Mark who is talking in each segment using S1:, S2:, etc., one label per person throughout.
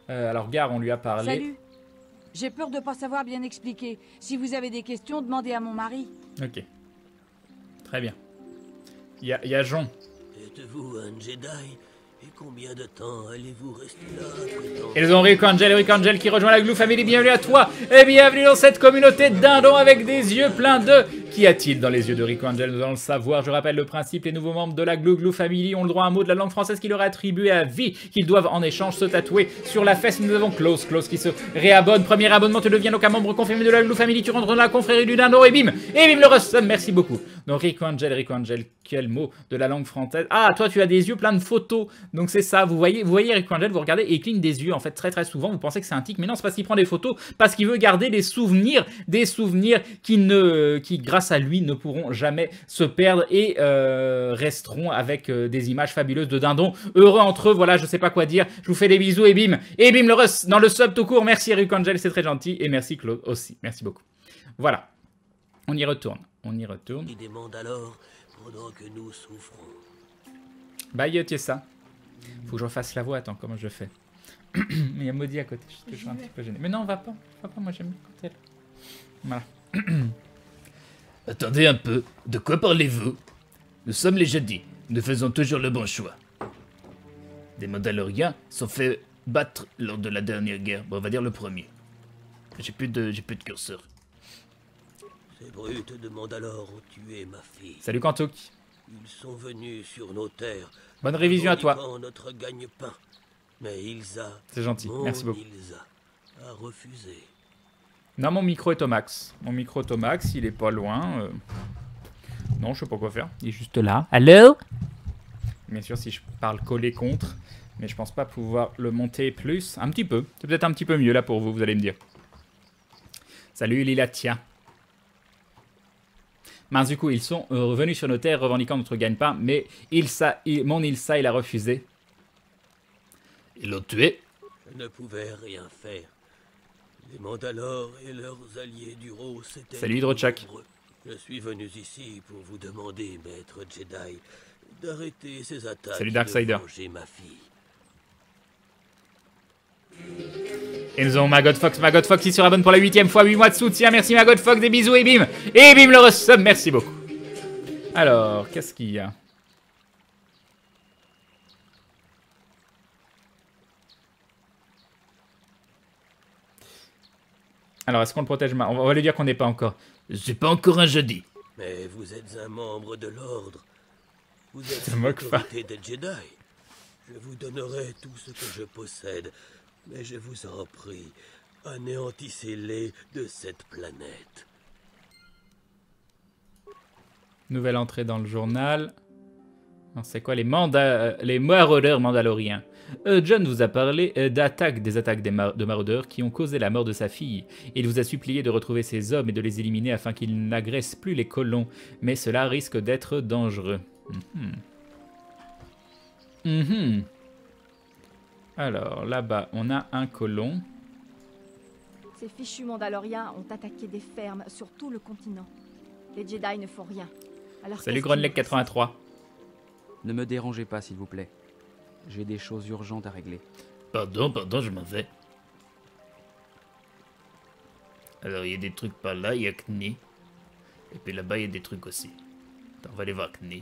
S1: Alors, Gare, on lui a parlé.
S2: Salut. J'ai peur de pas savoir bien expliquer. Si vous avez des questions, demandez à mon mari.
S1: Ok. Très bien. Il y a Jon.
S3: Êtes-vous un Jedi? Et combien de temps allez-vous rester là après tant...
S1: Ils ont Rick Angel qui rejoint la Glue Family. Bienvenue à toi et bienvenue dans cette communauté de dindons avec des yeux pleins de... Qu'y a-t-il dans les yeux de Rick Angel? Nous allons le savoir. Je rappelle le principe, les nouveaux membres de la Glue Family ont le droit à un mot de la langue française qui leur est attribué à vie, qu'ils doivent en échange se tatouer sur la fesse. Nous avons Klaus qui se réabonne. Premier abonnement, tu deviens donc un membre confirmé de la Glue Family. Tu rentres dans la confrérie du dindon et bim le resum. Merci beaucoup. Donc Rick Angel, quel mot de la langue française? Ah, toi tu as des yeux pleins de photos. Donc c'est ça, vous voyez Rick Angel, vous regardez et il cligne des yeux en fait très souvent. Vous pensez que c'est un tic, mais non, c'est parce qu'il prend des photos, parce qu'il veut garder des souvenirs qui grâce à lui ne pourront jamais se perdre et resteront avec des images fabuleuses de dindons heureux entre eux. Voilà, je sais pas quoi dire. Je vous fais des bisous et bim le rus dans le sub tout court. Merci Rick Angel, c'est très gentil et merci Claude aussi. Merci beaucoup. Voilà, on y retourne.
S3: Il demande alors pendant que nous souffrons.
S1: Bye Tiessa. Faut que je refasse la voix, attends, comment je fais? Mais il y a Maudit à côté, je suis un petit peu gêné. Mais non, va pas, moi j'aime bien quand elle... Voilà.
S4: Attendez un peu, de quoi parlez-vous? Nous sommes les Jedi, nous faisons toujours le bon choix. Des Mandaloriens sont fait battre lors de la dernière guerre, bon, on va dire le premier. J'ai plus de curseur.
S3: Ces brutes de Mandalore ont tué ma fille.
S1: Salut Kantouk.
S3: Ils sont venus sur nos terres.
S1: Bonne révision à toi.
S3: Notre gagne-pain. Mais Ilsa...
S1: C'est gentil, merci beaucoup.
S3: Ilsa a refusé.
S1: Non, mon micro est au max. Il est pas loin. Non, je sais pas quoi faire. Il est juste là. Allô? Bien sûr, si je parle collé contre. Mais je pense pas pouvoir le monter plus. Un petit peu. C'est peut-être un petit peu mieux là pour vous, vous allez me dire. Salut Lilatia. Mince, du coup, ils sont revenus sur nos terres revendiquant notre gagne-pain, mais mon Ilsa, il a refusé.
S4: Ils l'ont tué.
S3: Je ne pouvais rien faire. Les Mandalores et leurs alliés du Rose étaient...
S1: Salut Hydrochak.
S3: Je suis venu ici pour vous demander, maître Jedi, d'arrêter ces attaques.
S1: Salut Darksider.
S3: De venger ma fille.
S1: Et nous avons Magod Fox qui se rabonne pour la 8e fois, 8 mois de soutien. Merci Magod Fox, des bisous et bim le resub, merci beaucoup. Alors, qu'est-ce qu'il y a? Alors, est-ce qu'on le protège? On va lui dire qu'on n'est pas encore.
S4: Je suis pas encore un Jedi.
S3: Mais vous êtes un membre de l'ordre. Vous êtes
S1: C'est
S3: l'autorité des Jedi. Je vous donnerai tout ce que je possède. Mais je vous en prie, anéantissez-les de cette planète.
S1: Nouvelle entrée dans le journal. C'est quoi les maraudeurs mandaloriens? John vous a parlé des attaques de maraudeurs qui ont causé la mort de sa fille. Il vous a supplié de retrouver ces hommes et de les éliminer afin qu'ils n'agressent plus les colons. Mais cela risque d'être dangereux. Alors, là-bas, on a un colon.
S5: Ces fichus Mandaloriens ont attaqué des fermes sur tout le continent. Les Jedi ne font rien. Alors
S1: salut Grunleg 83.
S6: Ne me dérangez pas, s'il vous plaît. J'ai des choses urgentes à régler.
S4: Pardon, je m'en vais. Alors, il y a des trucs par là, il y a Kni. Et puis là-bas, il y a des trucs aussi. Attends, on va aller voir Kni.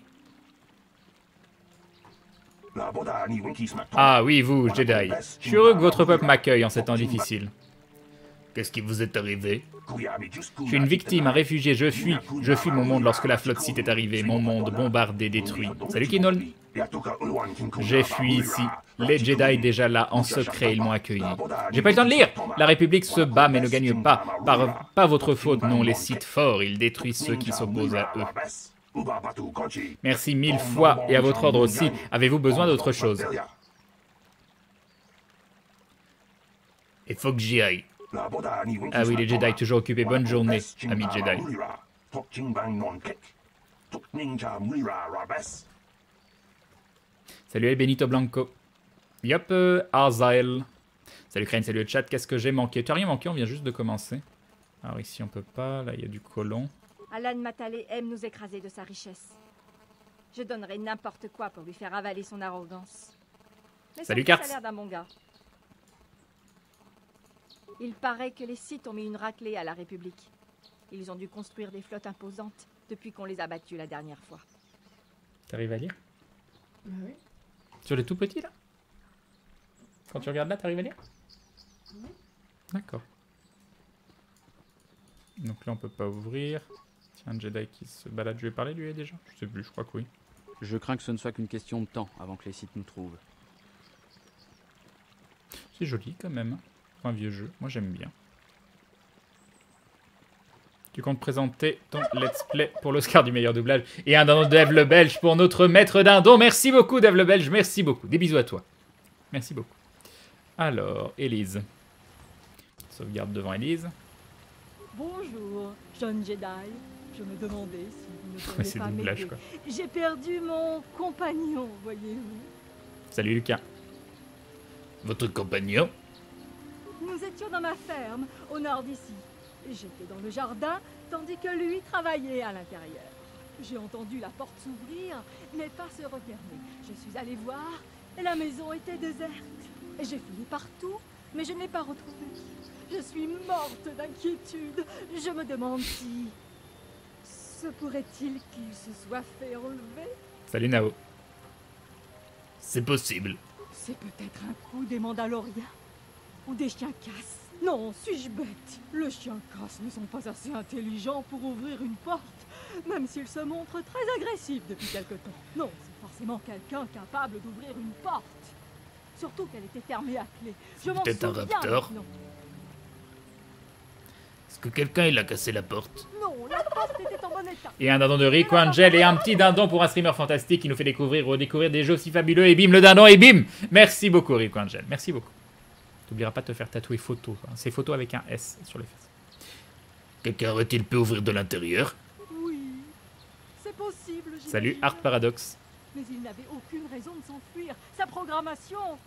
S1: Ah oui, vous, Jedi. Je suis heureux que votre peuple m'accueille en ces temps difficiles.
S4: Qu'est-ce qui vous est arrivé?
S1: Je suis une victime, un réfugié, je fuis mon monde lorsque la flotte Sith est arrivée. Mon monde bombardé, détruit. Salut Kinol. J'ai fui ici. Les Jedi déjà là, en secret, ils m'ont accueilli. J'ai pas eu le temps de lire. La République se bat mais ne gagne pas. Pas votre faute, non, les Sith forts, ils détruisent ceux qui s'opposent à eux. Merci 1000 fois, et à votre ordre aussi. Avez-vous besoin d'autre chose?
S4: Il faut que j'y aille.
S1: Ah oui, les Jedi toujours occupés. Bonne journée, amis Jedi. Salut El Benito Blanco. Yop, Arzael. Salut Crane, salut le chat. Qu'est-ce que j'ai manqué? Tu n'as rien manqué, on vient juste de commencer. Alors ici on peut pas, là il y a du colon.
S5: Alan Matalé aime nous écraser de sa richesse. Je donnerais n'importe quoi pour lui faire avaler son arrogance. Mais
S1: salut
S5: Kart.
S1: Kart.
S5: Ça a l'air d'un bon gars. Il paraît que les Sith ont mis une raclée à la République. Ils ont dû construire des flottes imposantes depuis qu'on les a battus la dernière fois.
S1: T'arrives à lire?
S7: Oui.
S1: Sur les tout petits là? Quand tu regardes là, t'arrives à lire?
S7: Oui.
S1: D'accord. Donc là, on peut pas ouvrir. Tiens, un Jedi qui se balade. Je lui ai parlé lui déjà? Je sais plus, je crois que oui.
S6: Je crains que ce ne soit qu'une question de temps avant que les Sith nous trouvent.
S1: C'est joli quand même. Pour un vieux jeu. Moi, j'aime bien. Tu comptes présenter ton let's play pour l'Oscar du meilleur doublage et un dindon de Dave le Belge pour notre maître dindon. Merci beaucoup, Dave le Belge. Merci beaucoup. Des bisous à toi. Merci beaucoup. Alors, Élise. Sauvegarde devant Élise.
S8: Bonjour, jeune Jedi. Je me demandais si vous ne pourriez
S1: C'est
S8: pas
S1: doublage,
S8: m'aider.
S1: quoi.
S8: J'ai perdu mon compagnon, voyez-vous.
S1: Salut, Lucas.
S4: Votre compagnon?
S8: Nous étions dans ma ferme, au nord d'ici. J'étais dans le jardin, tandis que lui travaillait à l'intérieur. J'ai entendu la porte s'ouvrir, mais pas se refermer. Je suis allée voir, et la maison était déserte. J'ai fouillé partout, mais je ne l'ai pas retrouvé. Je suis morte d'inquiétude. Je me demande si... Se pourrait-il qu'il se soit fait enlever?
S1: Salut, Nao.
S4: C'est possible.
S8: C'est peut-être un coup des Mandaloriens. Ou des chiens casses. Non, suis-je bête? Les chiens casses ne sont pas assez intelligents pour ouvrir une porte, même s'ils se montrent très agressifs depuis quelque temps. Non, c'est forcément quelqu'un capable d'ouvrir une porte. Surtout qu'elle était fermée à clé. Je m'en
S4: peut-être un
S8: souviens
S4: raptor.
S8: maintenant.
S4: Est-ce que quelqu'un il a cassé la porte?
S8: Non, la porte était en bon état.
S1: Et un dindon de Rico Angel et un petit dindon pour un streamer fantastique qui nous fait découvrir, redécouvrir des jeux aussi fabuleux. Et bim, le dindon, et bim. Merci beaucoup, Rico Angel. Merci beaucoup. T'oublieras pas de te faire tatouer photo. Hein. C'est photo avec un S sur les fesses.
S4: Quelqu'un aurait-il pu ouvrir de l'intérieur?
S8: Oui, c'est possible.
S1: Salut,
S8: j'imagine.
S1: Art Paradox.
S8: Mais il n'avait aucune raison de s'enfuir. Sa programmation...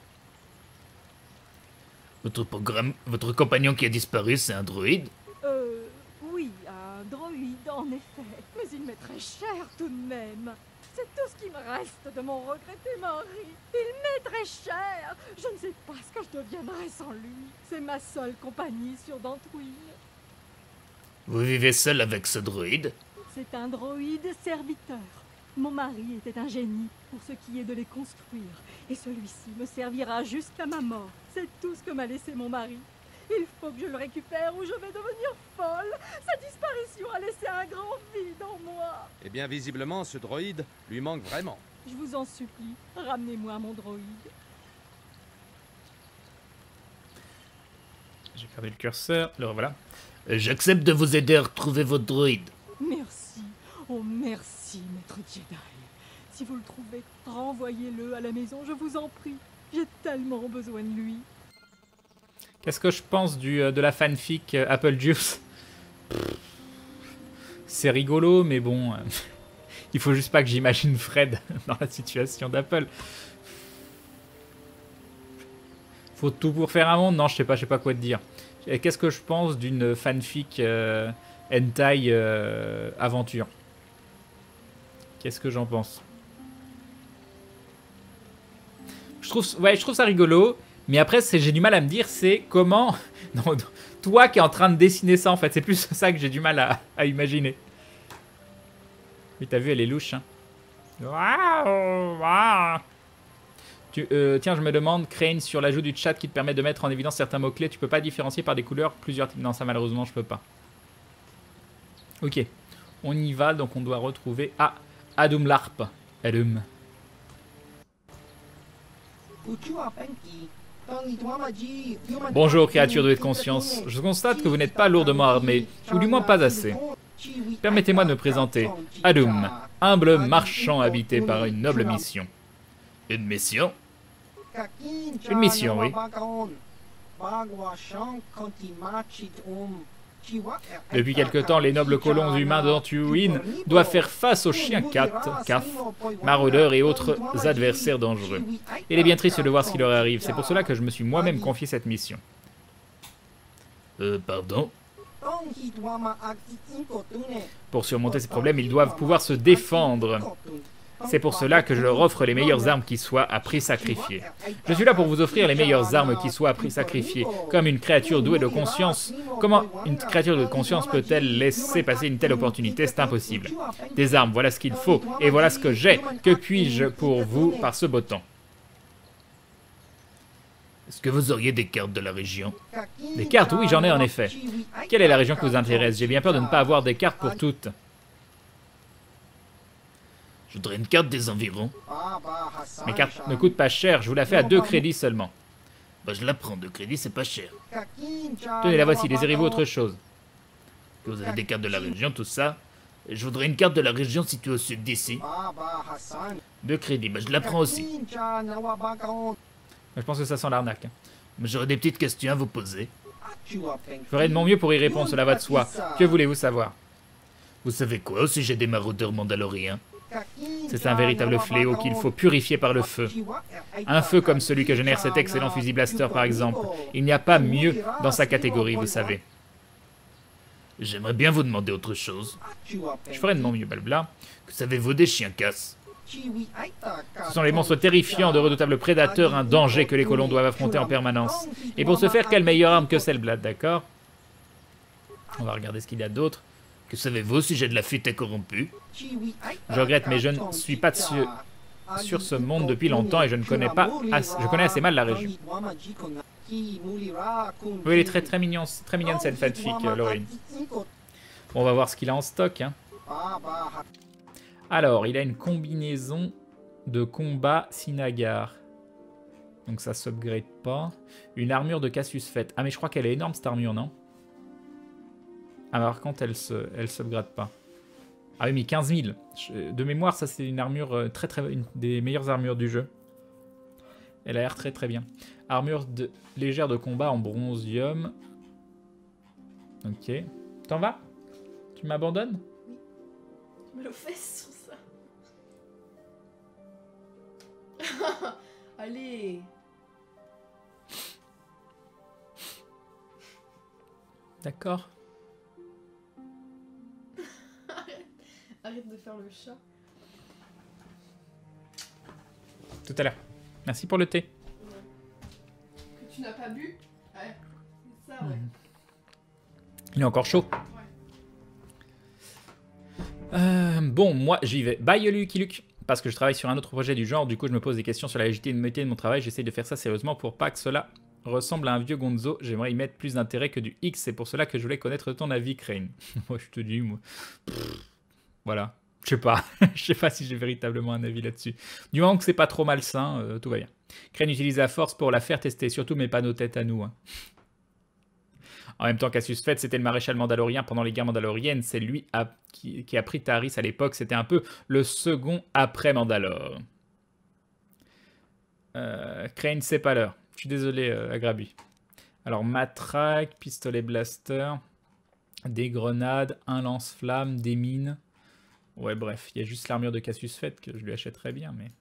S4: Votre compagnon qui a disparu, c'est un droïde?
S8: Oui, un droïde, en effet. Mais il m'est très cher tout de même. C'est tout ce qui me reste de mon regretté mari. Il m'est très cher. Je ne sais pas ce que je deviendrais sans lui. C'est ma seule compagnie sur Dantooine.
S4: Vous vivez seul avec ce droïde?
S8: C'est un droïde serviteur. Mon mari était un génie pour ce qui est de les construire. Et celui-ci me servira jusqu'à ma mort. C'est tout ce que m'a laissé mon mari. Il faut que je le récupère ou je vais devenir folle. Sa disparition a laissé un grand vide en moi.
S9: Eh bien, visiblement, ce droïde lui manque vraiment.
S8: Je vous en supplie, ramenez-moi mon droïde.
S1: J'ai perdu le curseur. Le revoilà.
S4: J'accepte de vous aider à retrouver votre droïde.
S8: Merci. Oh, merci, maître Jedi. Si vous le trouvez, renvoyez-le à la maison, je vous en prie. J'ai tellement besoin de lui.
S1: Qu'est-ce que je pense de la fanfic Apple Juice? C'est rigolo, mais bon... il faut juste pas que j'imagine Fred dans la situation d'Apple. Faut tout pour faire un monde? Non, je sais pas quoi te dire. Qu'est-ce que je pense d'une fanfic hentai aventure? Qu'est-ce que j'en pense? Je trouve ça rigolo, mais après j'ai du mal à me dire c'est comment... Non, toi qui es en train de dessiner ça en fait, c'est plus ça que j'ai du mal à imaginer. Oui, t'as vu, elle est louche. Hein. Tiens, je me demande, Crane, sur l'ajout du chat qui te permet de mettre en évidence certains mots-clés, tu peux pas différencier par des couleurs plusieurs types? Non, ça malheureusement, je peux pas. Ok, on y va, donc on doit retrouver... Ah, Adum Larp. Adum. Bonjour, créature douée de conscience. Je constate que vous n'êtes pas lourdement armé, ou du moins pas assez. Permettez-moi de me présenter. Adum, humble marchand habité par une noble mission.
S4: Une mission?
S1: Une mission, oui. Depuis quelque temps, les nobles colons humains de Dantooine doivent faire face aux chiens Caf, maraudeurs et autres adversaires dangereux. Il est bien triste de voir ce qui leur arrive, c'est pour cela que je me suis moi-même confié cette mission.
S4: Pardon?
S1: Pour surmonter ces problèmes, ils doivent pouvoir se défendre. C'est pour cela que je leur offre les meilleures armes qui soient à prix sacrifié. Je suis là pour vous offrir les meilleures armes qui soient à prix sacrifié. Comme une créature douée de conscience. Comment une créature de conscience peut-elle laisser passer une telle opportunité? C'est impossible. Des armes, voilà ce qu'il faut. Et voilà ce que j'ai. Que puis-je pour vous par ce beau temps?
S4: Est-ce que vous auriez des cartes de la région?
S1: Des cartes? Oui, j'en ai en effet. Quelle est la région qui vous intéresse? J'ai bien peur de ne pas avoir des cartes pour toutes.
S4: Je voudrais une carte des environs.
S1: Mes cartes ne coûtent pas cher, je vous la fais à 2 crédits seulement.
S4: Bah, je la prends, 2 crédits, c'est pas cher.
S1: Tenez, la voici, désirez-vous autre chose?
S4: Que vous avez des cartes de la région, tout ça. Et je voudrais une carte de la région située au sud d'ici. 2 crédits, bah, je la prends aussi.
S1: Je pense que ça sent l'arnaque.
S4: Mais j'aurais des petites questions à vous poser.
S1: Je ferai de mon mieux pour y répondre, cela va de soi. Que voulez-vous savoir?
S4: Vous savez quoi au sujet des maraudeurs mandaloriens?
S1: C'est un véritable fléau qu'il faut purifier par le feu. Un feu comme celui que génère cet excellent fusil blaster par exemple. Il n'y a pas mieux dans sa catégorie, vous savez.
S4: J'aimerais bien vous demander autre chose.
S1: Je ferai de mon mieux, blabla.
S4: Que savez-vous des chiens casses?
S1: Ce sont les monstres terrifiants de redoutables prédateurs, un danger que les colons doivent affronter en permanence. Et pour ce faire, quelle meilleure arme que celle Blad, d'accord? On va regarder ce qu'il y a d'autre.
S4: Que savez-vous au sujet de la fuite corrompue?
S1: Je regrette, mais je ne suis pas sur ce monde depuis longtemps et je ne connais pas je connais assez mal la région. Oui, elle est très mignonne cette fanfic, Lorraine. Bon, on va voir ce qu'il a en stock. Hein. Alors, il a une combinaison de combat Sinagar. Donc ça s'upgrade pas. Une armure de Cassius Fett. Ah mais je crois qu'elle est énorme cette armure, non? Ah mais par contre, elle s'upgrade pas. Ah oui, mais 15 000. De mémoire, ça c'est une armure une des meilleures armures du jeu. Elle a l'air très bien. Armure légère de combat en bronzium. Ok. T'en vas? Tu m'abandonnes?
S7: Oui. Tu me le fais sur ça. Allez.
S1: D'accord.
S7: Arrête de faire le chat.
S1: Tout à l'heure. Merci pour le thé.
S7: Que tu n'as pas bu? Ouais. C'est ça, ouais.
S1: Il est encore chaud.
S7: Ouais.
S1: Bon, moi j'y vais. Bye Lucky Luke. Parce que je travaille sur un autre projet du genre, du coup je me pose des questions sur la légitimité de mon travail. J'essaie de faire ça sérieusement pour pas que cela ressemble à un vieux gonzo. J'aimerais y mettre plus d'intérêt que du X. C'est pour cela que je voulais connaître ton avis, Crane. Moi je te dis, moi. Voilà. Je sais pas. Je sais pas si j'ai véritablement un avis là-dessus. Du moment que c'est pas trop malsain, tout va bien. Crane utilise la force pour la faire tester. Surtout mes panneaux tête à nous. Hein. En même temps, Cassius Fett, c'était le maréchal mandalorien pendant les guerres mandaloriennes. C'est lui qui a pris Taris à l'époque. C'était un peu le second après Mandalore. Crane, c'est pas l'heure. Je suis désolé, Agrabi. Alors, matraque, pistolet blaster, des grenades, un lance-flamme, des mines. Ouais, bref, il y a juste l'armure de Cassius Fett que je lui achèterais bien, mais...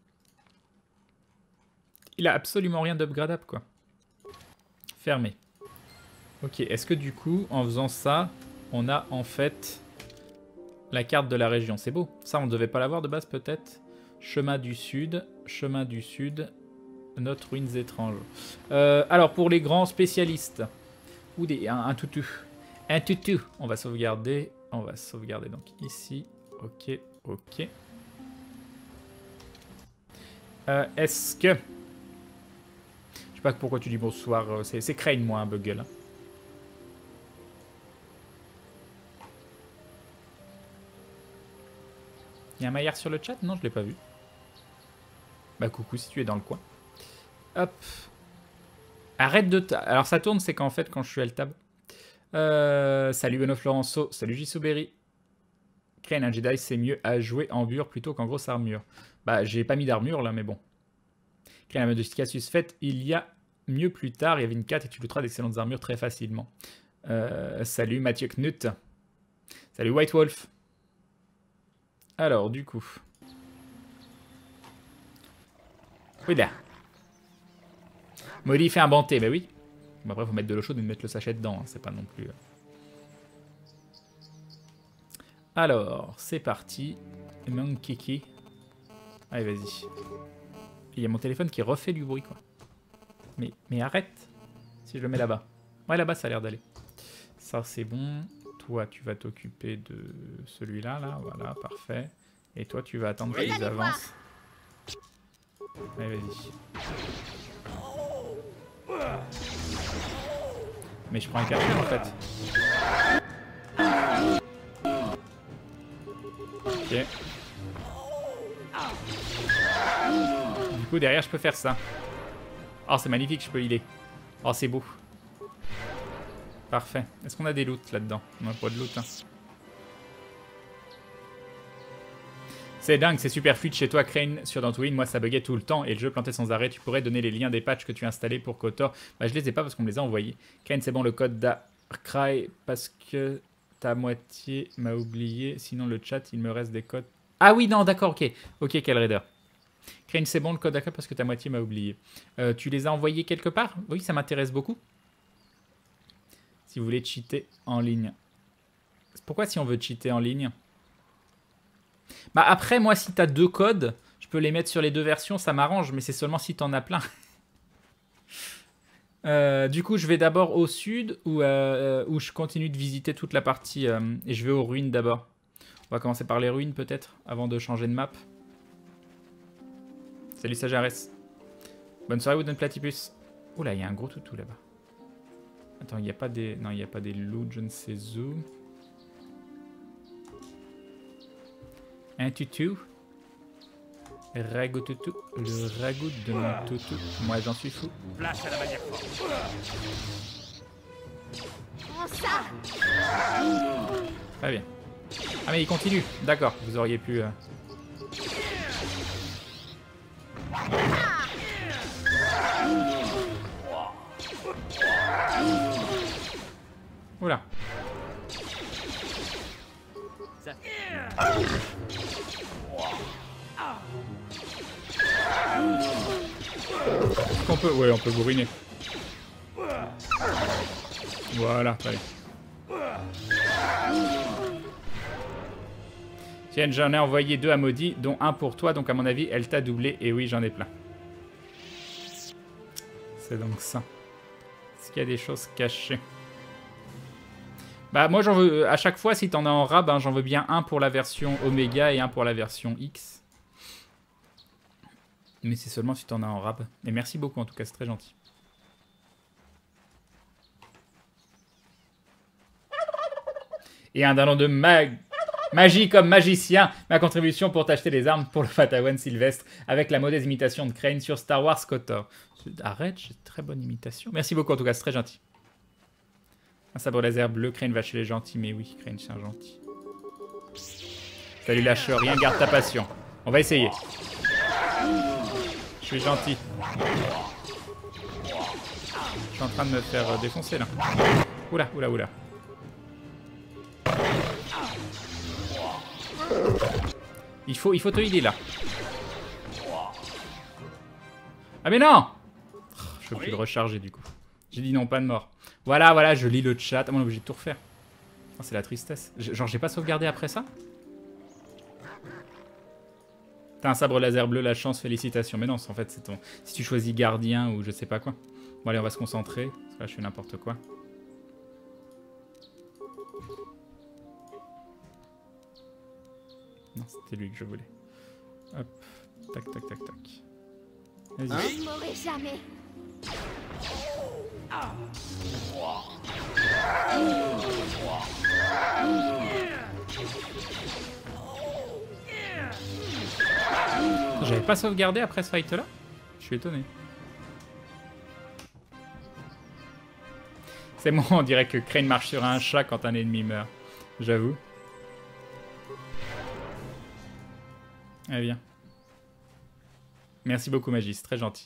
S1: Il a absolument rien d'upgradable, quoi. Fermé. Ok, est-ce que du coup, en faisant ça, on a en fait la carte de la région? C'est beau. Ça, on ne devait pas l'avoir de base, peut-être. Chemin du Sud, Note ruines étranges. Alors, pour les grands spécialistes, ou un toutou. Un toutou. On va sauvegarder donc ici. Ok, ok. Est-ce que... Je sais pas pourquoi tu dis bonsoir. C'est Crane, moi, un bugle. Hein. Il y a un Maillard sur le chat? Non, je l'ai pas vu. Bah coucou si tu es dans le coin. Hop. Arrête de... Alors ça tourne, c'est qu'en fait, quand je suis alt-tab. Salut Benoît Florenceau. Salut Jisouberry. Crane, un Jedi, c'est mieux à jouer en bure plutôt qu'en grosse armure. Bah, j'ai pas mis d'armure là, mais bon. Crane, la mode de Cassius Fett, il y a mieux plus tard. Il y avait une 4 et tu looteras d'excellentes armures très facilement. Salut Mathieu Knut. Salut White Wolf. Alors, du coup. Oui, là. Molly fait un banté, bah oui. Bon, après, faut mettre de l'eau chaude et mettre le sachet dedans. Hein. C'est pas non plus... Alors, c'est parti. Mon kiki. Allez, vas-y. Il y a mon téléphone qui refait du bruit, quoi. Mais arrête. Si je le mets là-bas. Ouais, là-bas, ça a l'air d'aller. Ça, c'est bon. Toi, tu vas t'occuper de celui-là, là. Voilà, parfait. Et toi, tu vas attendre qu'ils avancent. Allez, vas-y. Mais je prends un café, en fait. Ok. Du coup, derrière, je peux faire ça. Oh, c'est magnifique, je peux healer. Oh, c'est beau. Parfait. Est-ce qu'on a des loots là-dedans? On n'a pas de loot, hein. C'est dingue, c'est super fluide chez toi, Crane, sur Dantooine. Moi, ça buguait tout le temps et le jeu plantait sans arrêt. Tu pourrais donner les liens des patchs que tu as installés pour KOTOR. Bah, je les ai pas parce qu'on me les a envoyés. Crane, c'est bon, le code Darkrai, parce que ta moitié m'a oublié. Sinon, le chat, il me reste des codes. Ah oui, non, d'accord, ok. Ok, quel raider. Crane, c'est bon, le code Darkrai, parce que ta moitié m'a oublié. Tu les as envoyés quelque part? Oui, ça m'intéresse beaucoup. Si vous voulez cheater en ligne. Pourquoi si on veut cheater en ligne? Bah après, moi, si t'as 2 codes, je peux les mettre sur les 2 versions, ça m'arrange, mais c'est seulement si t'en as plein. Du coup, je vais d'abord au sud, où je continue de visiter toute la partie, et je vais aux ruines d'abord. On va commencer par les ruines, peut-être, avant de changer de map. Salut Sajares. Bonne soirée, Wooden Platypus. Oula, il y a un gros toutou là-bas. Attends, il n'y a pas des... Non, il n'y a pas des loups, je ne sais où. Un toutou. Ragout toutou. Le ragout de mon toutou. Moi, j'en suis fou.
S10: Place à la manière forte.
S5: Prends ça.
S1: Très bien. Ah, mais il continue. D'accord, vous auriez pu... Oula.
S10: Ça...
S1: On peut... Ouais, on peut bourriner. Voilà, allez. Tiens, j'en ai envoyé 2 à Maudit, dont un pour toi, donc à mon avis, elle t'a doublé. Et oui, j'en ai plein. C'est donc ça. Est-ce qu'il y a des choses cachées? Bah moi j'en veux, à chaque fois si t'en as en rab, hein, j'en veux bien un pour la version Oméga et un pour la version X. Mais c'est seulement si t'en as en rab. Et merci beaucoup en tout cas, c'est très gentil. Et un dindon de magie comme magicien, ma contribution pour t'acheter des armes pour le Fatawan Sylvestre avec la modeste imitation de Crane sur Star Wars KOTOR. Arrête, j'ai très bonne imitation. Merci beaucoup en tout cas, c'est très gentil. Un sabre laser bleu, Crane va chez les gentils, mais oui, Crane c'est un gentil. Salut lâche rien, garde ta passion. On va essayer. Je suis gentil. Je suis en train de me faire défoncer là. Oula, oula, oula. Il faut te aider là. Ah mais non! Je peux plus le recharger du coup. J'ai dit non, pas de mort. Voilà, voilà, je lis le chat. Ah, on est obligé de tout refaire. Oh, c'est la tristesse. Genre, j'ai pas sauvegardé après ça? T'as un sabre laser bleu, la chance, félicitations. Mais non, en fait, c'est ton... Si tu choisis gardien ou je sais pas quoi. Bon, allez, on va se concentrer. Parce que là, je fais n'importe quoi. Non, c'était lui que je voulais. Hop. Tac, tac, tac, tac. Vas-y.
S5: Je mourrai jamais.
S1: J'avais pas sauvegardé après ce fight là? Je suis étonné. C'est moi, on dirait que Crane marche sur un chat quand un ennemi meurt. J'avoue. Allez, viens. Merci beaucoup, Magis, très gentil.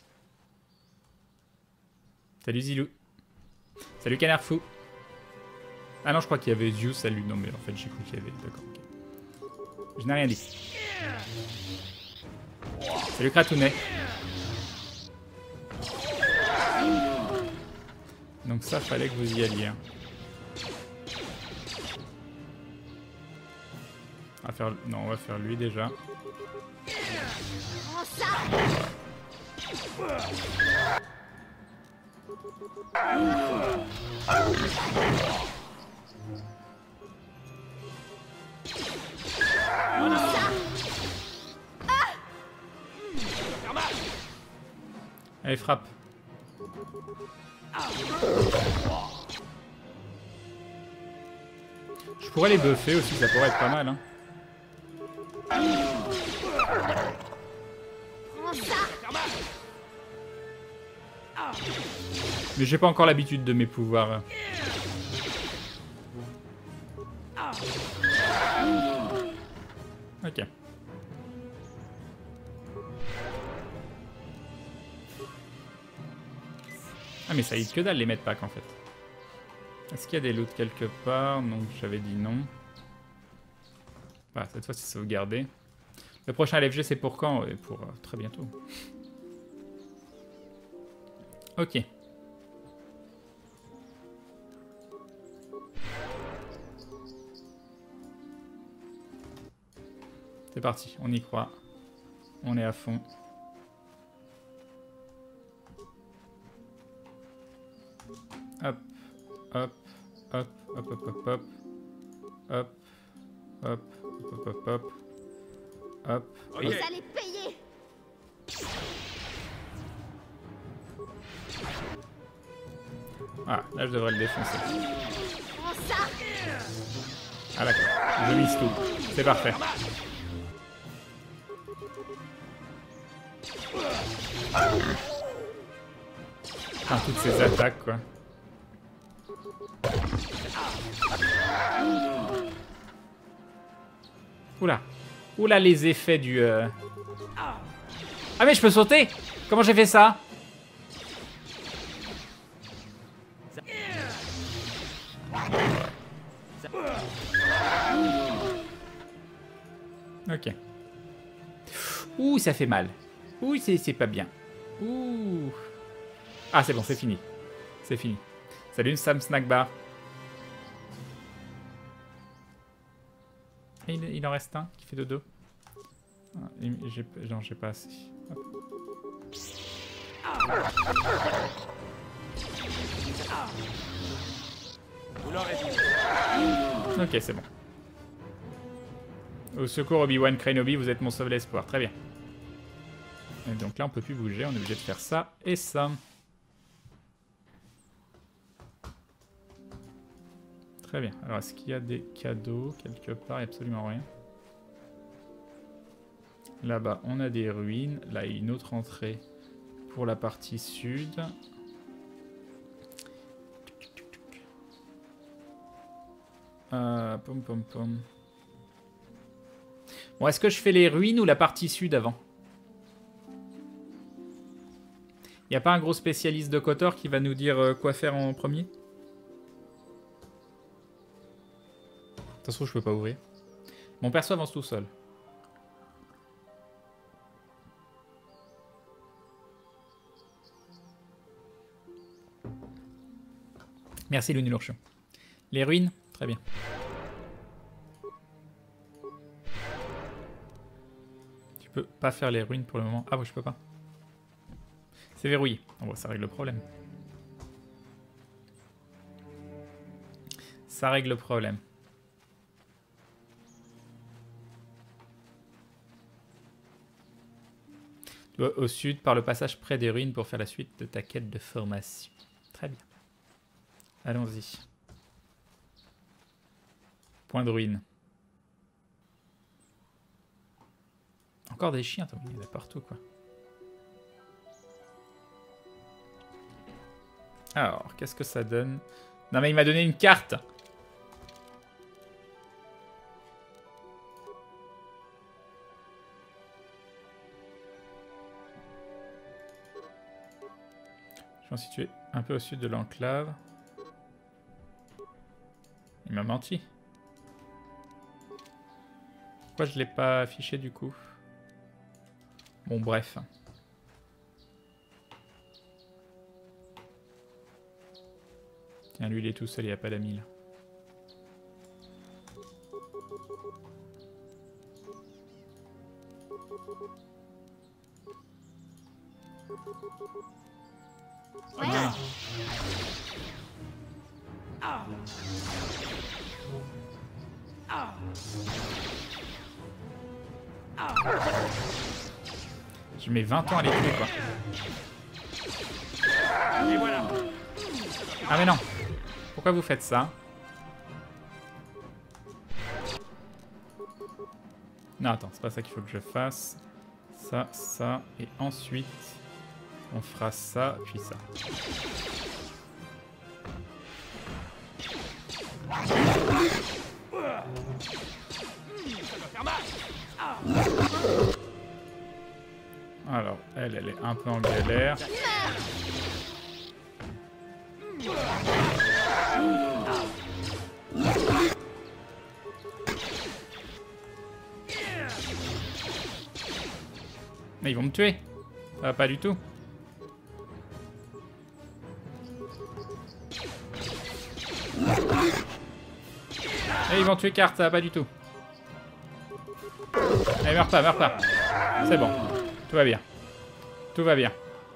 S1: Salut Zilou. Salut Canard Fou. Ah non, je crois qu'il y avait Ziu, salut. Non, mais en fait, j'ai cru qu'il y avait... D'accord, ok. Je n'ai rien dit. Salut Kratounet. Donc ça, fallait que vous y alliez. Hein. On va faire... Non, on va faire lui déjà. Allez, frappe. Je pourrais les buffer aussi, ça pourrait être pas mal. Hein. Mais j'ai pas encore l'habitude de mes pouvoirs. Ok. Ah mais ça aide que dalle les mettre pack en fait. Est-ce qu'il y a des loots quelque part? Non, j'avais dit non. Voilà, cette fois c'est sauvegardé. Le prochain LFG c'est pour quand? Et pour très bientôt. Ok. C'est parti, on y croit. On est à fond. Hop, hop, hop, hop, hop, hop, hop, hop, hop, hop, hop, hop, hop.
S10: Vous allez payer.
S1: Ah, là je devrais le défoncer. Ah d'accord, je mise tout. C'est parfait. Ah, toutes ces attaques quoi. Oula. Oula les effets du... Ah mais je peux sauter? Comment j'ai fait ça? Ok. Ouh, ça fait mal. Ouh, c'est pas bien. Ouh. Ah, c'est bon, c'est fini. C'est fini. Salut Sam Snackbar. Et il en reste un qui fait dodo. Ah, non, j'ai pas assez. Hop. Ok, c'est bon. Au secours Obi-Wan Kenobi, vous êtes mon seul espoir. Très bien. Et donc là, on peut plus bouger. On est obligé de faire ça et ça. Très bien. Alors, est-ce qu'il y a des cadeaux quelque part? Il n'y a absolument rien. Là-bas, on a des ruines. Là, il y a une autre entrée pour la partie sud. Pom pom pom. Bon, est-ce que je fais les ruines ou la partie sud avant? Il n'y a pas un gros spécialiste de KOTOR qui va nous dire quoi faire en premier? De toute façon, je peux pas ouvrir. Mon perso avance tout seul. Merci Lunulurchon. Les ruines? Très bien. Tu peux pas faire les ruines pour le moment. Ah oui, je peux pas. C'est verrouillé. Oh, bah, ça règle le problème. Ça règle le problème. Tu vas au sud par le passage près des ruines pour faire la suite de ta quête de formation. Très bien. Allons-y. Point de ruine. Encore des chiens, il y en a partout quoi. Alors, qu'est-ce que ça donne? Non mais il m'a donné une carte. Je suis situé un peu au sud de l'enclave. Il m'a menti. Pourquoi je l'ai pas affiché du coup? Bon bref. Tiens, lui il est tout seul, il n'y a pas d'amis là.
S5: Ouais.
S1: Je mets 20 ans à les tuer, quoi.
S10: Et voilà.
S1: Ah mais non. Pourquoi vous faites ça? Non, attends, c'est pas ça qu'il faut que je fasse. Ça, ça, et ensuite, on fera ça, puis ça. Alors, elle est un peu en galère. Mais ils vont me tuer. Ça va pas du tout. Et ils vont tuer Carte, ça va pas du tout. Allez, meurs pas, meurs pas. C'est bon. Tout va bien. Tout va bien.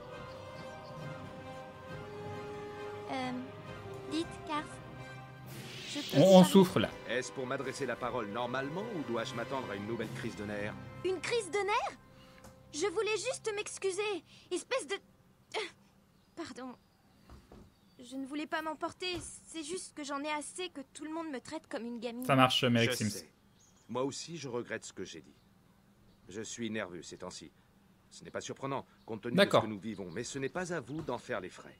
S5: Dites, Cars.
S1: On souffre là.
S9: Est-ce pour m'adresser la parole normalement ou dois-je m'attendre à une nouvelle crise de nerfs?
S5: Une crise de nerfs? Je voulais juste m'excuser. Espèce de... Pardon. Je ne voulais pas m'emporter. C'est juste que j'en ai assez que tout le monde me traite comme une gamine.
S1: Ça marche, Merrick
S9: Je
S1: Sims.
S9: sais. Moi aussi, je regrette ce que j'ai dit. Je suis nerveux ces temps-ci. Ce n'est pas surprenant, compte tenu de ce que nous vivons, mais ce n'est pas à vous d'en faire les frais.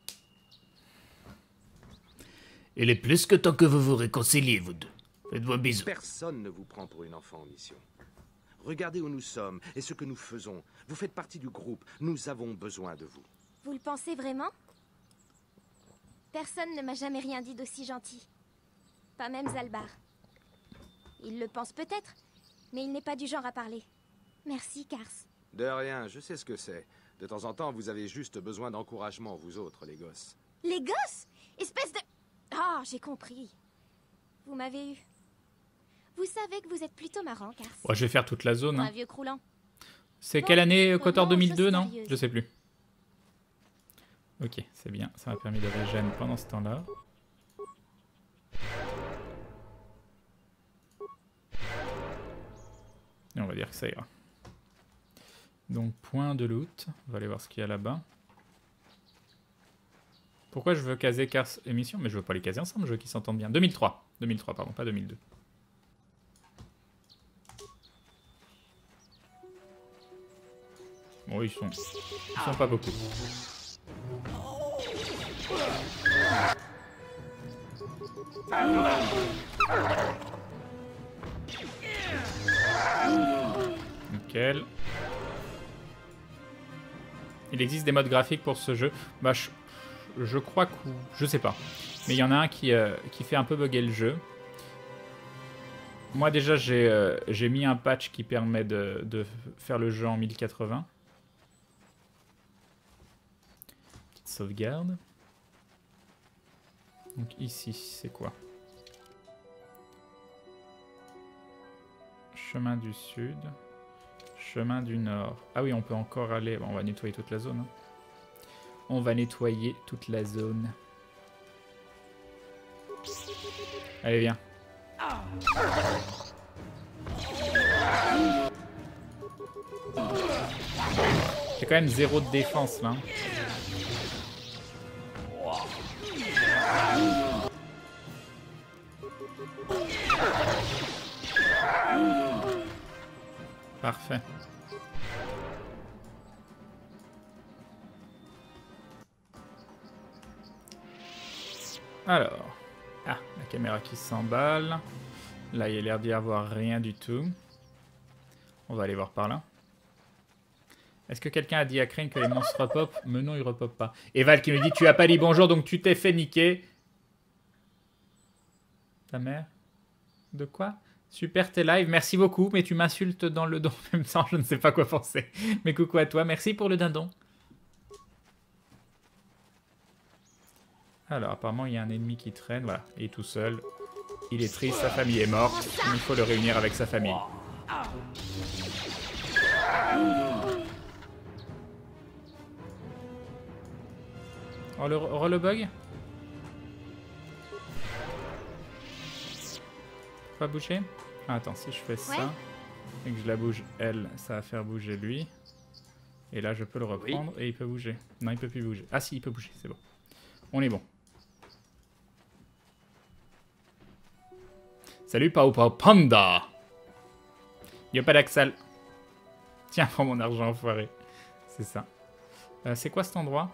S4: Il est plus que temps que vous vous réconciliez, vous deux. Faites-moi un bisou.
S9: Personne ne vous prend pour une enfant en mission. Regardez où nous sommes et ce que nous faisons. Vous faites partie du groupe. Nous avons besoin de vous.
S5: Vous le pensez vraiment? Personne ne m'a jamais rien dit d'aussi gentil. Pas même Zalbar. Il le pense peut-être, mais il n'est pas du genre à parler. Merci, Cars.
S9: De rien, je sais ce que c'est. De temps en temps, vous avez juste besoin d'encouragement, vous autres, les gosses.
S5: Les gosses? Espèce de... Ah, j'ai compris. Vous m'avez eu. Vous savez que vous êtes plutôt marrant, Cars.
S1: Ouais, je vais faire toute la zone.
S5: Pour
S1: Hein.
S5: un vieux croulant.
S1: C'est quelle année, Kotor
S5: revenons aux
S1: 2002,
S5: choses
S1: non?
S5: sérieuses.
S1: Je sais plus. Ok, c'est bien. Ça m'a permis de régénérer pendant ce temps-là. Et on va dire que ça ira. Donc, point de loot. On va aller voir ce qu'il y a là-bas. Pourquoi je veux caser Cars émission? Mais je veux pas les caser ensemble, je veux qu'ils s'entendent bien. 2003. 2003, pardon, pas 2002. Bon, ils sont pas beaucoup. Nickel. Il existe des modes graphiques pour ce jeu. Bah, je crois que... Je sais pas. Mais il y en a un qui fait un peu bugger le jeu. Moi déjà j'ai mis un patch qui permet de faire le jeu en 1080. Petite sauvegarde. Donc ici, c'est quoi? Chemin du sud. Chemin du nord. Ah oui, on peut encore aller... Bon, on va nettoyer toute la zone. Hein. On va nettoyer toute la zone. Allez, viens. J'ai quand même 0 de défense là. Parfait. Alors. Ah, la caméra qui s'emballe. Là, il y a l'air d'y avoir rien du tout. On va aller voir par là. Est-ce que quelqu'un a dit à Crane que les monstres repopent? Mais non, ils repopent pas. Et Val qui me dit, tu as pas dit bonjour, donc tu t'es fait niquer. Ta mère? De quoi? Super, t'es live, merci beaucoup, mais tu m'insultes dans le dos en même temps, je ne sais pas quoi penser. Mais coucou à toi, merci pour le dindon. Alors, apparemment, il y a un ennemi qui traîne, voilà, il est tout seul. Il est triste, sa famille est morte, il faut le réunir avec sa famille. Oh, le bug. Pas bouger. Ah, attends, si je fais ça et que je la bouge, elle, ça va faire bouger lui. Et là, je peux le reprendre et il peut bouger. Non, il peut plus bouger. Ah si, il peut bouger, c'est bon. On est bon. Salut Pao Pao Panda. Y'a pas d'Axal. Tiens, prends mon argent, enfoiré. C'est ça. C'est quoi cet endroit?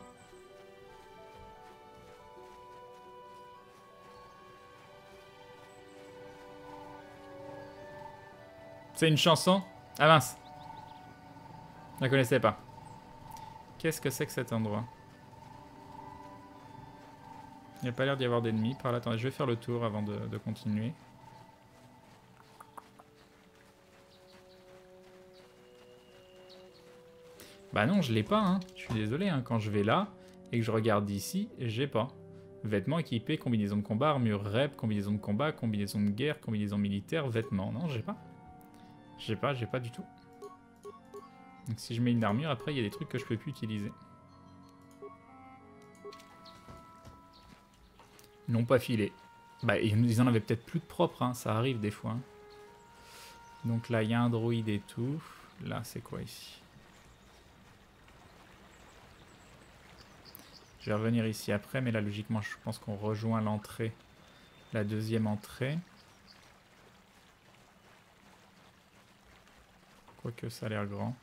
S1: C'est une chanson? Ah mince. Je la connaissais pas. Qu'est-ce que c'est que cet endroit? Il n'y a pas l'air d'y avoir d'ennemis par là. Attendez, je vais faire le tour avant de continuer. Bah non, je l'ai pas, hein. Je suis désolé, hein. Quand je vais là et que je regarde d'ici, j'ai pas. Vêtements équipés, combinaison de combat, armure rep, combinaison de combat, combinaison de guerre, combinaison militaire, vêtements. Non, j'ai pas. J'ai pas du tout. Donc si je mets une armure, après il y a des trucs que je peux plus utiliser. Non pas filé. Bah ils en avaient peut-être plus de propre, hein. Ça arrive des fois. Hein. Donc là il y a un droïde et tout. Là c'est quoi ici? Je vais revenir ici après, mais là logiquement je pense qu'on rejoint l'entrée. La deuxième entrée. Quoique ça a l'air grand.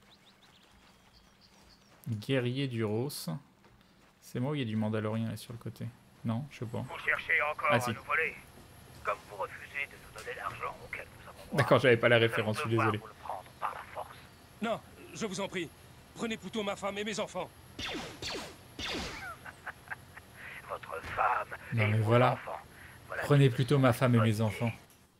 S1: Guerrier du Ross. C'est moi où il y a du Mandalorien là sur le côté? Non, je sais pas.
S10: Vous cherchez encore à nous voler. Comme vous refusez de nous donner l'argent auquel nous avons droit.
S1: D'accord, j'avais pas la référence, je suis désolé.
S10: Vous le prendre par la force.
S11: Non, je vous en prie. Prenez plutôt ma femme et mes enfants.
S10: Votre femme
S1: non,
S10: et
S1: mais
S10: vos
S1: voilà.
S10: enfants. Voilà.
S1: Prenez plutôt ma femme et mes enfants.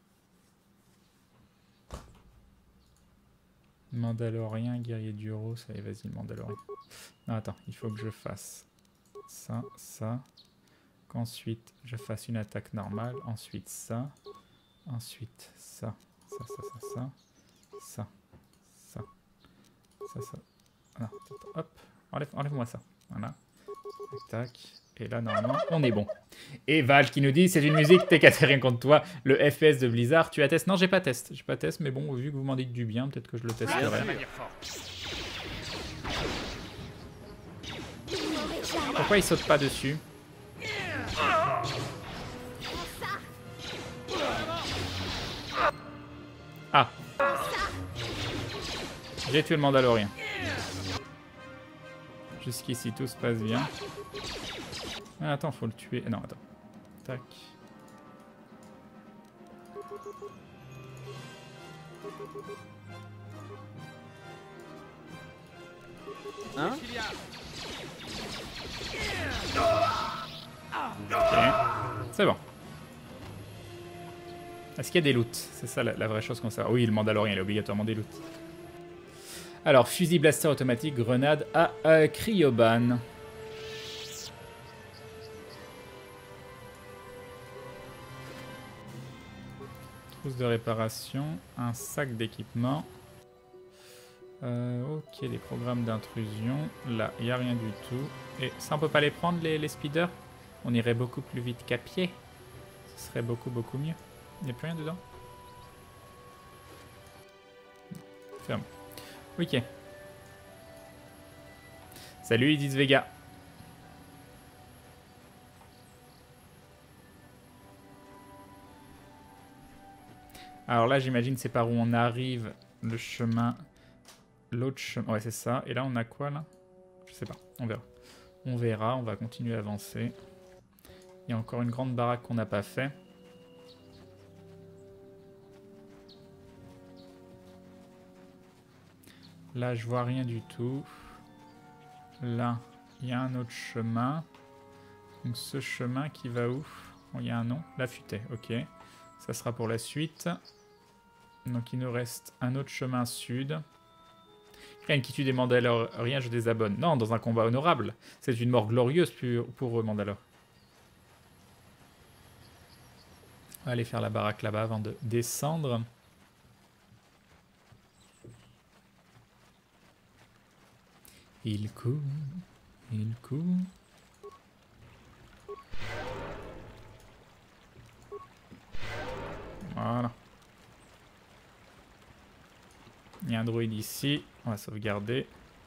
S1: Mandalorien, guerrier du Ross. Allez, vas-y, le Mandalorien. Non, attends, il faut que je fasse ça, ça. Qu'ensuite, je fasse une attaque normale. Ensuite, ça. Ensuite, ça. Ça, ça, ça, ça. Ça. Ça. Ça, ça. Ah, non, hop. Enlève-moi ça. Voilà. Tac. Et là, normalement, on est bon. Et Val qui nous dit, c'est une musique, TKT rien contre toi. Le FPS de Blizzard, tu as test? Non, j'ai pas test. J'ai pas test, mais bon, vu que vous m'en dites du bien, peut-être que je le testerai. Pourquoi il saute pas dessus? Ah. J'ai tué le Mandalorien. Jusqu'ici, tout se passe bien. Ah, attends, faut le tuer. Non, attends. Tac.
S6: Hein?
S1: Okay. C'est bon. Est-ce qu'il y a des loots? C'est ça la vraie chose qu'on sait. Oui, le Mandalorien, il est obligatoirement des loots. Alors, fusil blaster automatique, grenade à cryoban. Trousse de réparation, un sac d'équipement. Ok, les programmes d'intrusion. Là, il n'y a rien du tout. Et ça, on peut pas les prendre, les speeders? On irait beaucoup plus vite qu'à pied. Ce serait beaucoup mieux. Il n'y a plus rien dedans? Ferme. Ok. Salut Edith Vega. Alors là, j'imagine c'est par où on arrive, le chemin, l'autre chemin. Ouais, c'est ça. Et là, on a quoi là? Je sais pas. On verra. On verra. On va continuer à avancer. Il y a encore une grande baraque qu'on n'a pas fait. Là, je vois rien du tout. Là, il y a un autre chemin. Donc ce chemin qui va où? Bon, il y a un nom. La futaie, ok. Ça sera pour la suite. Donc il nous reste un autre chemin sud. Rien qui tue des Mandaloriens, je désabonne. Non, dans un combat honorable. C'est une mort glorieuse pour Mandalore. On va aller faire la baraque là-bas avant de descendre. Il court, il court. Voilà. Il y a un druide ici. On va sauvegarder.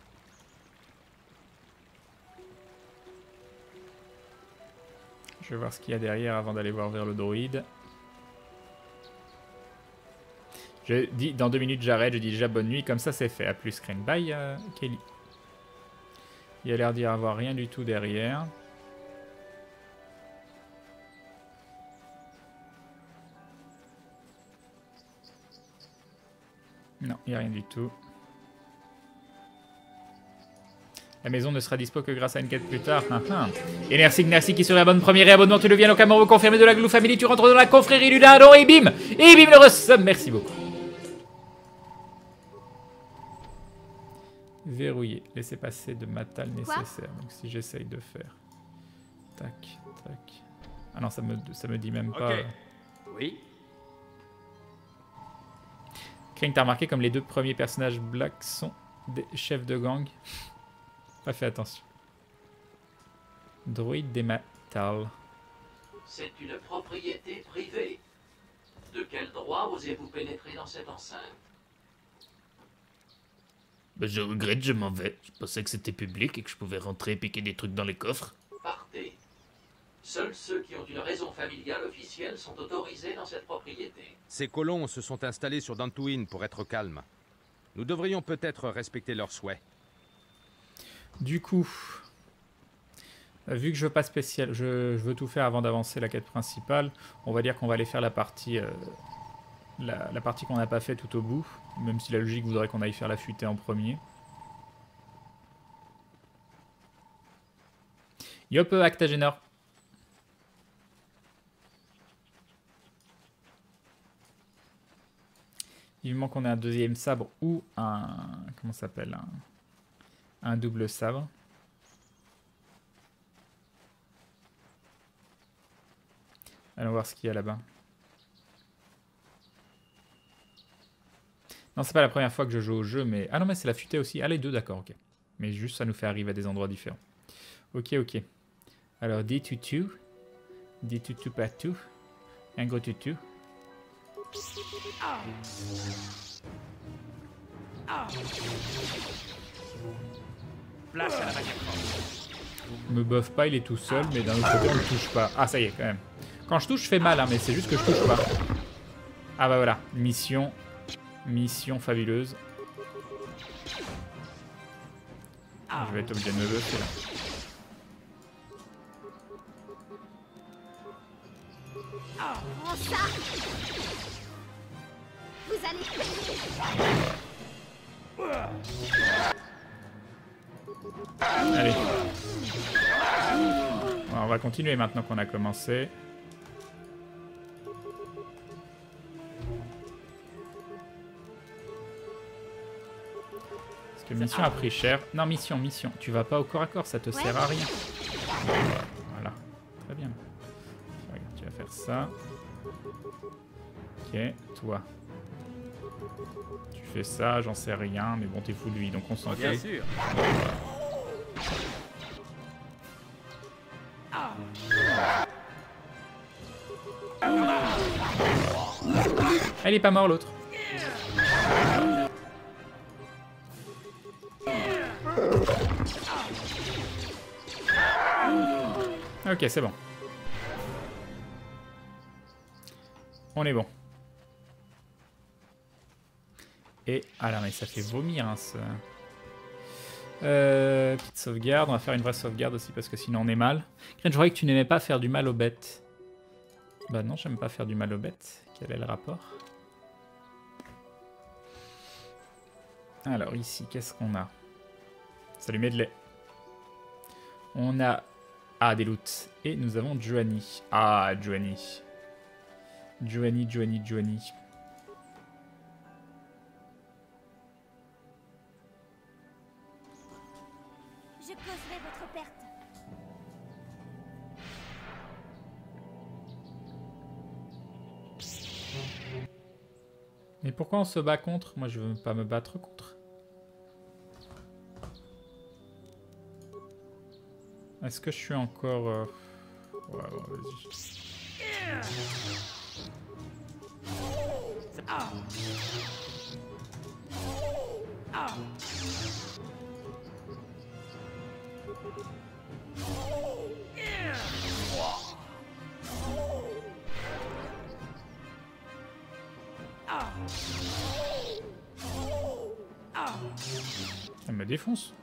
S1: Je vais voir ce qu'il y a derrière avant d'aller voir vers le druide. Je dis dans 2 minutes j'arrête, je dis déjà bonne nuit, comme ça c'est fait. A plus Crane. Bye Kelly. Il a l'air d'y avoir rien du tout derrière. Non, il n'y a rien du tout. La maison ne sera dispo que grâce à une quête plus tard. Et merci qui serait la bonne première et abonnement. Tu deviens donc un membre confirmé de la Glou Family. Tu rentres dans la confrérie du dindon et bim! Et bim le ressomme. Merci beaucoup. Verrouillé. Laissez passer de matal nécessaire. Donc si j'essaye de faire. Tac, tac. Ah non, ça me dit même pas.
S12: Ok. Oui.
S1: Crane, t'as remarqué comme les 2 premiers personnages black sont des chefs de gang? Pas fait attention. Druide des Matal.
S13: C'est une propriété privée. De quel droit osez-vous pénétrer dans cette enceinte?
S4: Ben, je regrette, je m'en vais. Je pensais que c'était public et que je pouvais rentrer et piquer des trucs dans les coffres.
S13: Partez. Seuls ceux qui ont une raison familiale officielle sont autorisés dans cette propriété.
S9: Ces colons se sont installés sur Dantooine pour être calmes. Nous devrions peut-être respecter leurs souhaits.
S1: Du coup, vu que je veux pas spécial, je veux tout faire avant d'avancer la quête principale, on va dire qu'on va aller faire la partie, la partie qu'on n'a pas fait tout au bout, même si la logique voudrait qu'on aille faire la futée en premier. Yop, Actagenor. Vivement qu'on ait un 2e sabre ou un... Comment ça s'appelle un double sabre. Allons voir ce qu'il y a là-bas. Non, c'est pas la première fois que je joue au jeu, mais... Ah non, mais c'est la futée aussi. Ah, les 2, d'accord, ok. Mais juste, ça nous fait arriver à des endroits différents. Ok, ok. Alors, des tutus. Des tutus partout. Un gros tutu.
S12: Place à la baguette.
S1: Me buff pas, il est tout seul, mais d'un autre côté, on le touche pas. Ah, ça y est, quand même. Quand je touche, je fais mal, hein, mais c'est juste que je touche pas. Ah bah voilà, mission fabuleuse. Je vais être obligé de me buffer là.
S5: Oh ça! Vous allez
S1: Allez. Bon, on va continuer maintenant qu'on a commencé. Parce que mission a pris cher. Non, mission. Tu vas pas au corps à corps, ça te sert à rien. Voilà. Très bien. Regarde, tu vas faire ça. Ok, toi. Tu fais ça, j'en sais rien, mais bon, t'es fou de lui, donc on s'en fout.
S12: Bien sûr.
S1: Elle est pas mort l'autre. Ok, c'est bon. On est bon. Et... Ah là, mais ça fait vomir, hein, ça. Petite sauvegarde. On va faire une vraie sauvegarde aussi, parce que sinon on est mal. Crane, je croyais que tu n'aimais pas faire du mal aux bêtes. Bah non, j'aime pas faire du mal aux bêtes. Quel est le rapport? Alors ici, qu'est-ce qu'on a? Salut Medley. On a... Ah, des loots. Et nous avons Joanie. Ah, Joanie. Joanie.
S5: Je causerai votre perte.
S1: Mais pourquoi on se bat contre? Moi, je veux pas me battre contre. Est-ce que je suis encore... Ouais, vas-y. Elle me défonce.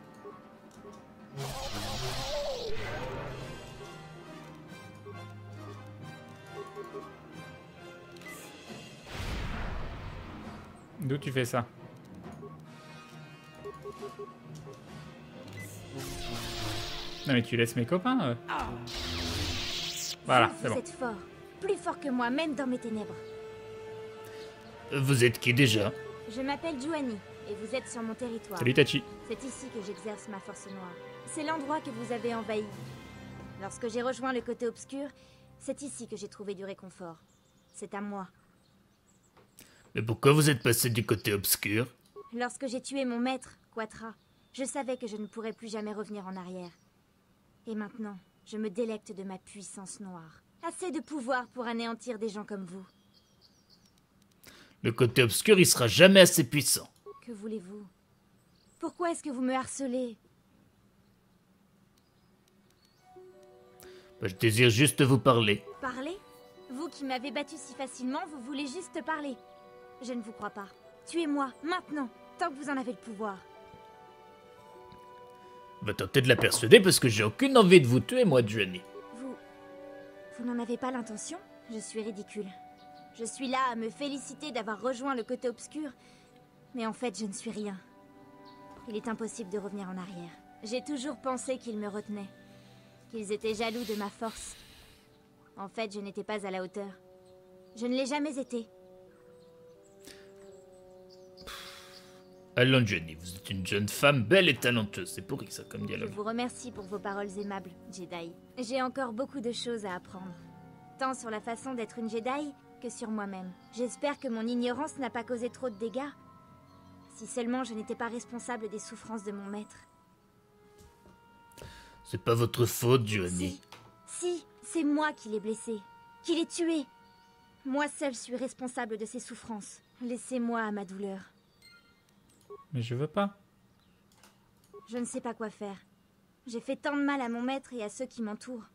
S1: D'où tu fais ça? Non mais tu laisses mes copains. Voilà, c'est bon.
S5: Vous êtes fort, plus fort que moi, même dans mes ténèbres.
S4: Vous êtes qui déjà?
S5: Je m'appelle Juani, et vous êtes sur mon territoire.
S1: Salut Tachi.
S5: C'est ici que j'exerce ma force noire. C'est l'endroit que vous avez envahi. Lorsque j'ai rejoint le côté obscur, c'est ici que j'ai trouvé du réconfort. C'est à moi.
S4: Mais pourquoi vous êtes passé du côté obscur?
S5: Lorsque j'ai tué mon maître, Quatra, je savais que je ne pourrais plus jamais revenir en arrière. Et maintenant, je me délecte de ma puissance noire. Assez de pouvoir pour anéantir des gens comme vous.
S4: Le côté obscur, il sera jamais assez puissant.
S5: Que voulez-vous? Pourquoi est-ce que vous me harcelez?
S4: Je désire juste vous parler.
S5: Parler? Vous qui m'avez battu si facilement, vous voulez juste parler. Je ne vous crois pas. Tuez-moi, maintenant, tant que vous en avez le pouvoir.
S4: Va tenter de la persuader parce que j'ai aucune envie de vous tuer, moi, Juani.
S5: Vous n'en avez pas l'intention? Je suis ridicule. Je suis là à me féliciter d'avoir rejoint le côté obscur, mais en fait, je ne suis rien. Il est impossible de revenir en arrière. J'ai toujours pensé qu'ils me retenaient, qu'ils étaient jaloux de ma force. En fait, je n'étais pas à la hauteur. Je ne l'ai jamais été.
S4: Allons, Juani, vous êtes une jeune femme belle et talentueuse. C'est pourri, ça, comme dialogue.
S5: Je vous remercie pour vos paroles aimables, Jedi. J'ai encore beaucoup de choses à apprendre. Tant sur la façon d'être une Jedi que sur moi-même. J'espère que mon ignorance n'a pas causé trop de dégâts. Si seulement je n'étais pas responsable des souffrances de mon maître.
S4: C'est pas votre faute, Juani.
S5: Si, c'est moi qui l'ai blessé, qui l'ai tué. Moi seul suis responsable de ses souffrances. Laissez-moi à ma douleur.
S1: Mais je veux pas.
S5: Je ne sais pas quoi faire. J'ai fait tant de mal à mon maître et à ceux qui m'entourent.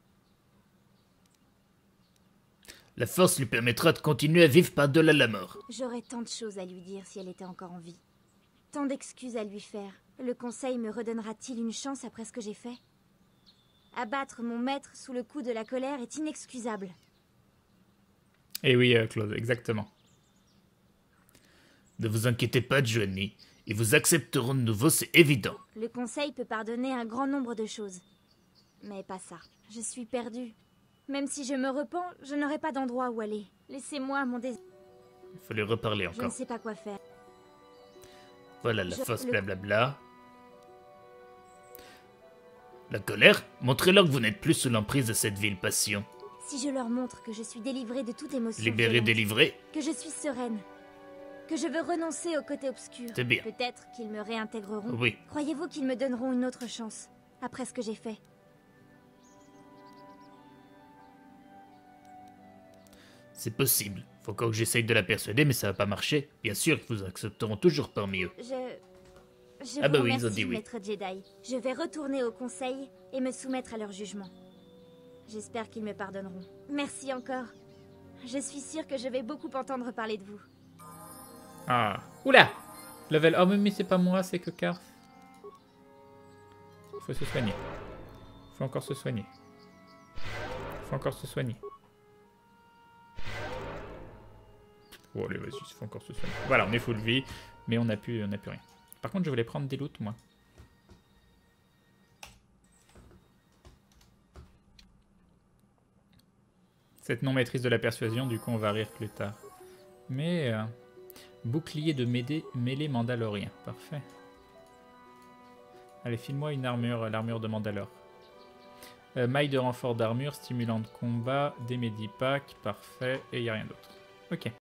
S4: La force lui permettra de continuer à vivre par-delà la mort.
S5: J'aurais tant de choses à lui dire si elle était encore en vie. Tant d'excuses à lui faire. Le conseil me redonnera-t-il une chance après ce que j'ai fait? Abattre mon maître sous le coup de la colère est inexcusable.
S1: Eh oui, Claude, exactement.
S4: Ne vous inquiétez pas, Juani. Ils vous accepteront de nouveau, c'est évident.
S5: Le conseil peut pardonner un grand nombre de choses. Mais pas ça. Je suis perdue. Même si je me repens, je n'aurai pas d'endroit où aller. Laissez-moi mon désir.
S4: Il faut lui reparler
S5: Je
S4: encore.
S5: ne sais pas quoi faire.
S4: Voilà, la force, blablabla. La colère? Montrez-leur que vous n'êtes plus sous l'emprise de cette vile passion.
S5: Si je leur montre que je suis délivrée de toute émotion
S4: Libérée,
S5: violente,
S4: délivrée.
S5: que je suis sereine, que je veux renoncer au côté obscur,
S4: C'est bien.
S5: peut-être qu'ils me réintégreront.
S4: Oui.
S5: Croyez-vous qu'ils me donneront une autre chance, après ce que j'ai fait?
S4: C'est possible. Faut encore que j'essaye de la persuader, mais ça va pas marcher. Bien sûr qu'ils vous accepteront toujours parmi eux.
S5: Je
S4: Ah bah
S5: vous
S4: oui, ils ont
S5: remercie,
S4: dit oui.
S5: maître Jedi. Je vais retourner au conseil et me soumettre à leur jugement. J'espère qu'ils me pardonneront. Merci encore. Je suis sûre que je vais beaucoup entendre parler de vous.
S1: Ah. Oula! Level. Oh, mais c'est pas moi, c'est que Karth. Il faut se soigner. Il faut encore se soigner. Il faut encore se soigner. Oh, allez, vas-y, il faut encore se soigner. Voilà, on est full vie, mais on n'a plus rien. Par contre, je voulais prendre des loots, moi. Cette non-maîtrise de la persuasion, du coup, on va rire plus tard. Mais... bouclier de mêlée mandalorien. Parfait. Allez, file-moi une armure, l'armure de Mandalore. Maille de renfort d'armure, stimulant de combat, des medipacks, parfait, et il n'y a rien d'autre. Ok.